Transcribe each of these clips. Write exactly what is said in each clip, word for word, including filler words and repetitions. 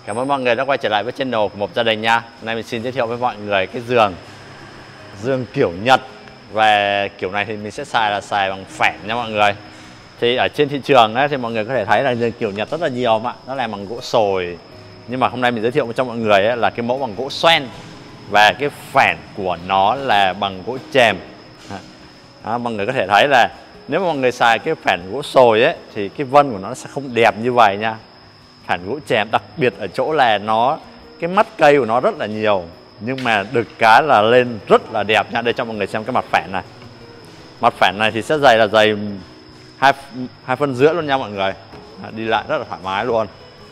Cảm ơn mọi người đã quay trở lại với channel của Một Gia Đình nha. Hôm nay mình xin giới thiệu với mọi người cái giường giường kiểu Nhật. Về kiểu này thì mình sẽ xài là xài bằng phẻn nha mọi người. Thì ở trên thị trường ấy, thì mọi người có thể thấy là giường kiểu Nhật rất là nhiều mà nó làm bằng gỗ sồi. Nhưng mà hôm nay mình giới thiệu cho mọi người ấy là cái mẫu bằng gỗ xoen. Và cái phẻn của nó là bằng gỗ chèm. Đó, mọi người có thể thấy là nếu mà mọi người xài cái phẻn gỗ sồi ấy thì cái vân của nó sẽ không đẹp như vậy nha. Phẻn gỗ chèm đặc biệt ở chỗ là nó cái mắt cây của nó rất là nhiều, nhưng mà được cái là lên rất là đẹp nha. Đây cho mọi người xem cái mặt phẻn này. Mặt phẻn này thì sẽ dày là dày hai hai phân rưỡi luôn nha mọi người. Đi lại rất là thoải mái luôn.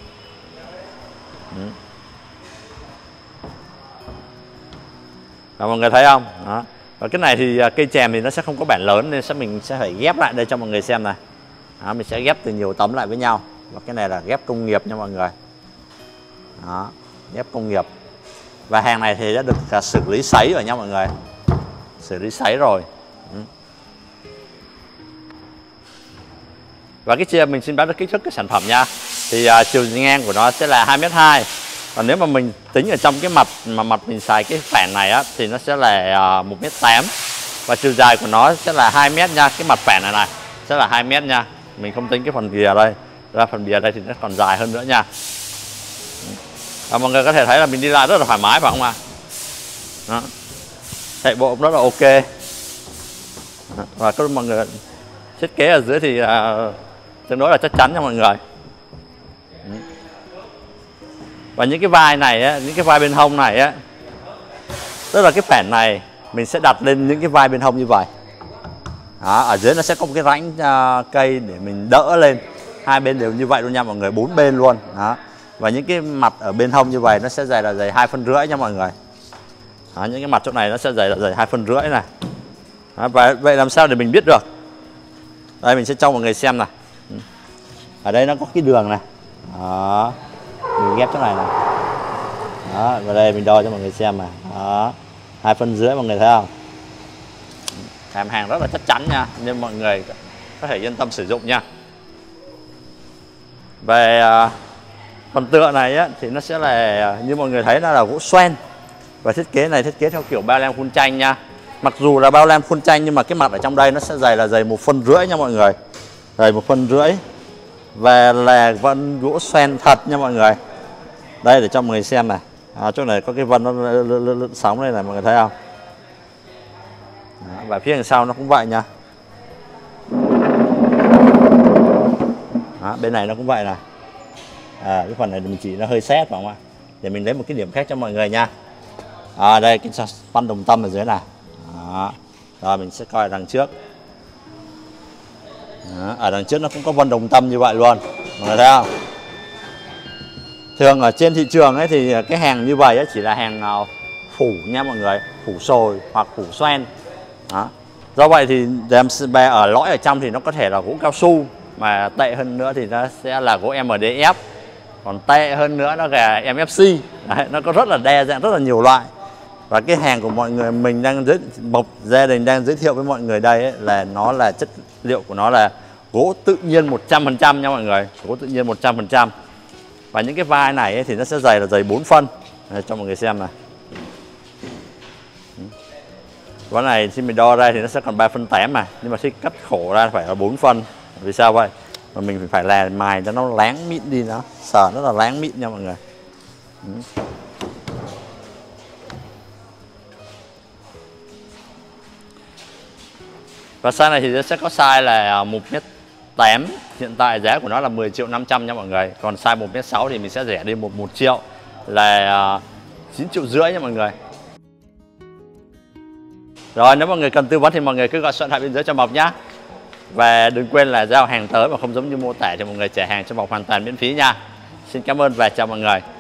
Đó, mọi người thấy không? Đó. Và cái này thì cây chèm thì nó sẽ không có bản lớn nên sẽ mình sẽ phải ghép lại đây cho mọi người xem này. Đó, mình sẽ ghép từ nhiều tấm lại với nhau. Và cái này là ghép công nghiệp nha mọi người. Đó, ghép công nghiệp. Và hàng này thì đã được uh, xử lý sấy rồi nha mọi người. Xử lý sấy rồi. Ừ. Và cái chia mình xin báo được kích thước cái sản phẩm nha. Thì uh, chiều ngang của nó sẽ là hai mét hai. Còn nếu mà mình tính ở trong cái mặt mà mặt mình xài cái phẻn này á thì nó sẽ là uh, một mét tám. Và chiều dài của nó sẽ là hai mét nha. Cái mặt phẻn này này sẽ là hai mét nha. Mình không tính cái phần bìa đây. Ra phần bìa đây thì nó còn dài hơn nữa nha. À, mọi người có thể thấy là mình đi lại rất là thoải mái phải không ạ? Đó. Chạy bộ cũng rất là ok. Đó. Và các mọi người thiết kế ở dưới thì uh, tương đối là chắc chắn nha mọi người. Và những cái vai này á, những cái vai bên hông này á, tức là cái phẻn này mình sẽ đặt lên những cái vai bên hông như vậy. Đó, ở dưới nó sẽ có một cái rãnh uh, cây để mình đỡ lên. Hai bên đều như vậy luôn nha mọi người, bốn bên luôn. Đó. Và những cái mặt ở bên hông như vậy nó sẽ dày là dày hai phân rưỡi nha mọi người. Đó, những cái mặt chỗ này nó sẽ dày là dày hai phân rưỡi này. Đó, và vậy làm sao để mình biết được? Đây mình sẽ cho mọi người xem này. Ở đây nó có cái đường này. Đó. Mình ghép chỗ này này. Đó, và đây mình đo cho mọi người xem này. Đó. Hai phân rưỡi mọi người thấy không? Làm hàng rất là chắc chắn nha, nên mọi người có thể yên tâm sử dụng nha. Về uh, phần tựa này á, thì nó sẽ là như mọi người thấy nó là gỗ xoen. Và thiết kế này thiết kế theo kiểu bao lam phun tranh nha. Mặc dù là bao lam phun tranh nhưng mà cái mặt ở trong đây nó sẽ dày là dày một phân rưỡi nha mọi người. Dày một phân rưỡi. Và là vân gỗ xoen thật nha mọi người. Đây để cho mọi người xem này. À, chỗ này có cái vân nó lượn sóng đây này mọi người thấy không? Đó, và phía đằng sau nó cũng vậy nha. Đó, bên này nó cũng vậy này. À, cái phần này mình chỉ nó hơi xét phải không ạ? Để mình lấy một cái điểm khác cho mọi người nha. À, đây cái văn đồng tâm ở dưới này. Đó. Rồi mình sẽ coi đằng trước. Đó, ở đằng trước nó cũng có vân đồng tâm như vậy luôn. Mọi người thấy không? Thường ở trên thị trường ấy thì cái hàng như vậy ấy chỉ là hàng phủ nha mọi người, phủ sồi hoặc phủ xoen. Đó. Do vậy thì ở lõi ở trong thì nó có thể là gỗ cao su, mà tệ hơn nữa thì nó sẽ là gỗ em đê ép. Còn tệ hơn nữa nó là em ép xê. Đấy, nó có rất là đa dạng, rất là nhiều loại. Và cái hàng của mọi người mình đang giới Một Gia Đình đang giới thiệu với mọi người đây ấy, là nó là chất liệu của nó là gỗ tự nhiên một trăm phần trăm nha mọi người. Gỗ tự nhiên một trăm phần trăm. Và những cái vai này ấy, thì nó sẽ dày là dày bốn phân. Đây, cho mọi người xem này. Cái này khi mình đo ra thì nó sẽ còn ba phân tám mà. Nhưng mà khi cắt khổ ra phải là bốn phân. Vì sao vậy? Mà mình phải là mài cho nó láng mịn đi, nó sờ nó là láng mịn nha mọi người. Và size này thì nó sẽ có size là một mét tám. Hiện tại giá của nó là mười triệu năm trăm nha mọi người. Còn size một mét sáu thì mình sẽ rẻ đi một một triệu là chín triệu rưỡi nha mọi người. Rồi nếu mọi người cần tư vấn thì mọi người cứ gọi số điện thoại bên dưới cho Mộc nhá. Và đừng quên là giao hàng tới mà không giống như mô tả thì mọi người trả hàng cho Mộc hoàn toàn miễn phí nha. Xin cảm ơn và chào mọi người.